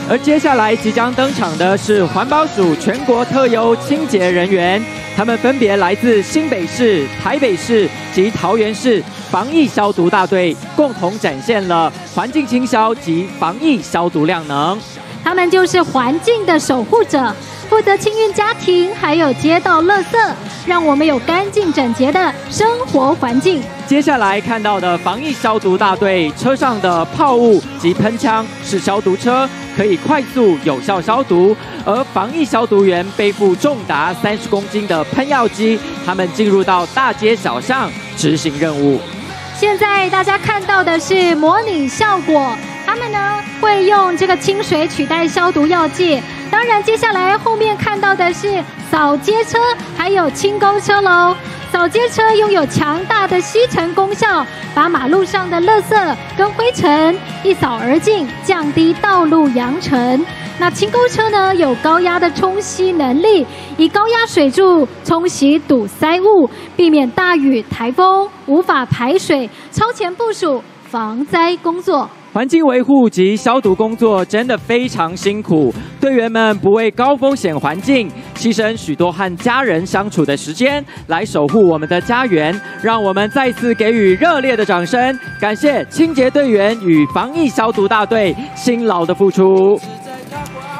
而接下来即将登场的是环保署全国特优清洁人员，他们分别来自新北市、台北市及桃园市防疫消毒大队，共同展现了环境清消及防疫消毒量能。 他们就是环境的守护者，负责清运家庭还有街道垃圾，让我们有干净整洁的生活环境。 接下来看到的防疫消毒大队车上的泡雾及喷枪是消毒车，可以快速有效消毒，而防疫消毒员背负重达30公斤的喷药机，他们进入到大街小巷执行任务。 现在大家看到的是模拟效果，他们呢会用这个清水取代消毒药剂。当然，接下来后面看到的是扫街车，还有清沟车喽。扫街车拥有强大的吸尘功效，把马路上的垃圾跟灰尘一扫而尽，降低道路扬尘。那清沟车呢，有高压的冲吸能力，以高压水柱冲洗堵塞物，避免大雨、台风无法排水，超前部署防灾工作。 环境维护及消毒工作真的非常辛苦，队员们不畏高风险环境，牺牲许多和家人相处的时间，来守护我们的家园。让我们再次给予热烈的掌声，感谢清洁队员与防疫消毒大队辛劳的付出。